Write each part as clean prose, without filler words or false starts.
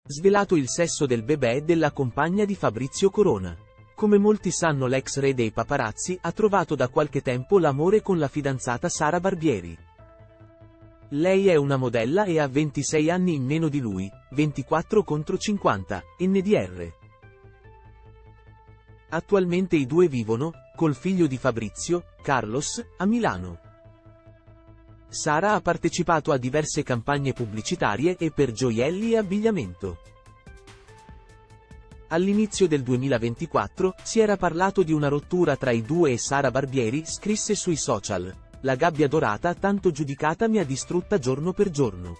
Svelato il sesso del bebè della compagna di Fabrizio Corona. Come molti sanno, l'ex re dei paparazzi ha trovato da qualche tempo l'amore con la fidanzata Sara Barbieri. Lei è una modella e ha 26 anni in meno di lui, 24 contro 50, NDR. Attualmente i due vivono, col figlio di Fabrizio, Carlos, a Milano. Sara ha partecipato a diverse campagne pubblicitarie e per gioielli e abbigliamento. All'inizio del 2024, si era parlato di una rottura tra i due e Sara Barbieri scrisse sui social: "La gabbia dorata tanto giudicata mi ha distrutta giorno per giorno".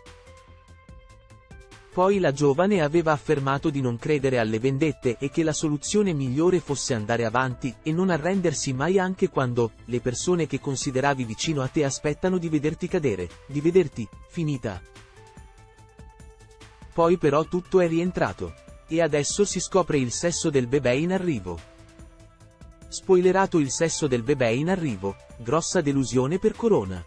Poi la giovane aveva affermato di non credere alle vendette e che la soluzione migliore fosse andare avanti e non arrendersi mai anche quando le persone che consideravi vicino a te aspettano di vederti cadere, di vederti finita. Poi però tutto è rientrato. E adesso si scopre il sesso del bebè in arrivo. Spoilerato il sesso del bebè in arrivo, grossa delusione per Corona.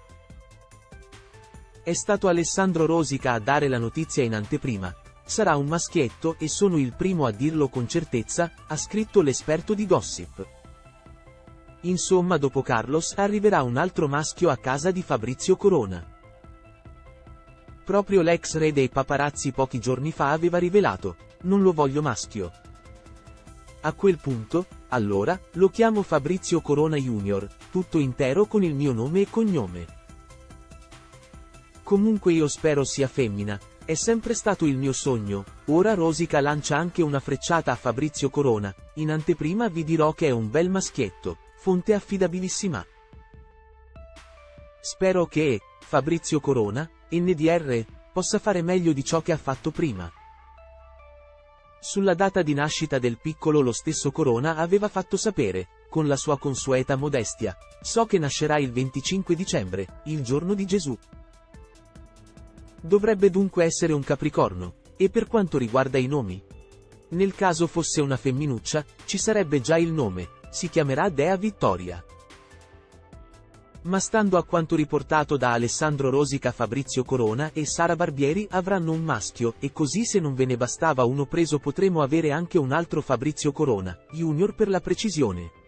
È stato Alessandro Rosica a dare la notizia in anteprima. Sarà un maschietto e sono il primo a dirlo con certezza, ha scritto l'esperto di Gossip. Insomma, dopo Carlos arriverà un altro maschio a casa di Fabrizio Corona. Proprio l'ex re dei paparazzi pochi giorni fa aveva rivelato: "Non lo voglio maschio". A quel punto, allora, lo chiamo Fabrizio Corona Junior, tutto intero con il mio nome e cognome. Comunque io spero sia femmina, è sempre stato il mio sogno. Ora Rosica lancia anche una frecciata a Fabrizio Corona: "In anteprima vi dirò che è un bel maschietto, fonte affidabilissima". Spero che Fabrizio Corona, NDR, possa fare meglio di ciò che ha fatto prima. Sulla data di nascita del piccolo lo stesso Corona aveva fatto sapere, con la sua consueta modestia: "So che nascerà il 25 dicembre, il giorno di Gesù". Dovrebbe dunque essere un Capricorno. E per quanto riguarda i nomi? Nel caso fosse una femminuccia, ci sarebbe già il nome, si chiamerà Dea Vittoria. Ma stando a quanto riportato da Alessandro Rosica, Fabrizio Corona e Sara Barbieri avranno un maschio, e così se non ve ne bastava uno preso potremo avere anche un altro Fabrizio Corona, Junior per la precisione.